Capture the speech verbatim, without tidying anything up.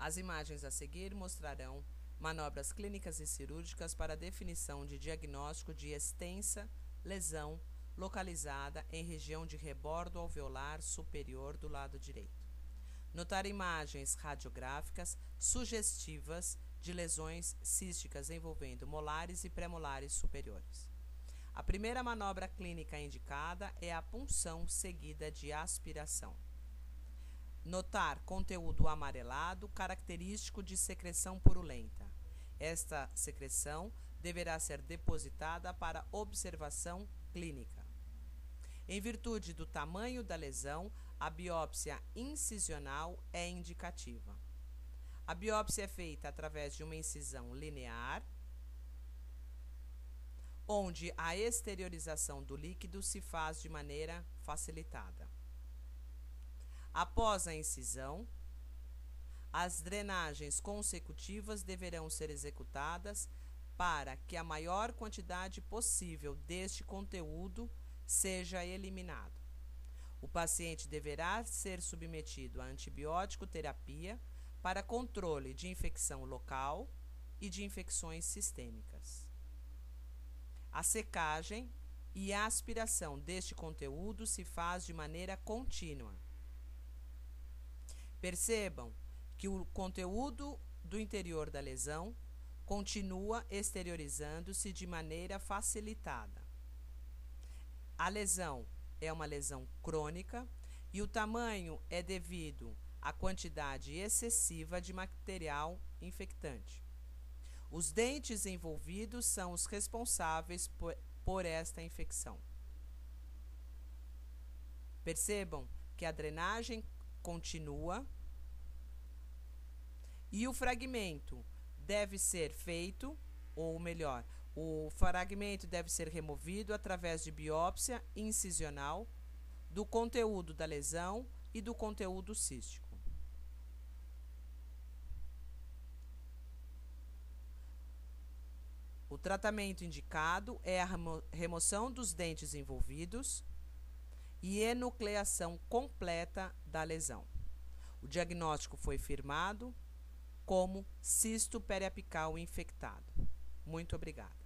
As imagens a seguir mostrarão manobras clínicas e cirúrgicas para definição de diagnóstico de extensa lesão localizada em região de rebordo alveolar superior do lado direito. Notar imagens radiográficas sugestivas de lesões císticas envolvendo molares e premolares superiores. A primeira manobra clínica indicada é a punção seguida de aspiração. Notar conteúdo amarelado característico de secreção purulenta. Esta secreção deverá ser depositada para observação clínica. Em virtude do tamanho da lesão, a biópsia incisional é indicativa. A biópsia é feita através de uma incisão linear, onde a exteriorização do líquido se faz de maneira facilitada. Após a incisão, as drenagens consecutivas deverão ser executadas para que a maior quantidade possível deste conteúdo seja eliminado. O paciente deverá ser submetido a antibiótico terapia para controle de infecção local e de infecções sistêmicas. A secagem e a aspiração deste conteúdo se faz de maneira contínua. Percebam que o conteúdo do interior da lesão continua exteriorizando-se de maneira facilitada. A lesão é uma lesão crônica e o tamanho é devido à quantidade excessiva de material infectante. Os dentes envolvidos são os responsáveis por, por esta infecção. Percebam que a drenagem continua e o fragmento deve ser feito, ou melhor, o fragmento deve ser removido através de biópsia incisional do conteúdo da lesão e do conteúdo cístico. O tratamento indicado é a remoção dos dentes envolvidos e enucleação completa da lesão. O diagnóstico foi firmado como cisto periapical infectado. Muito obrigada.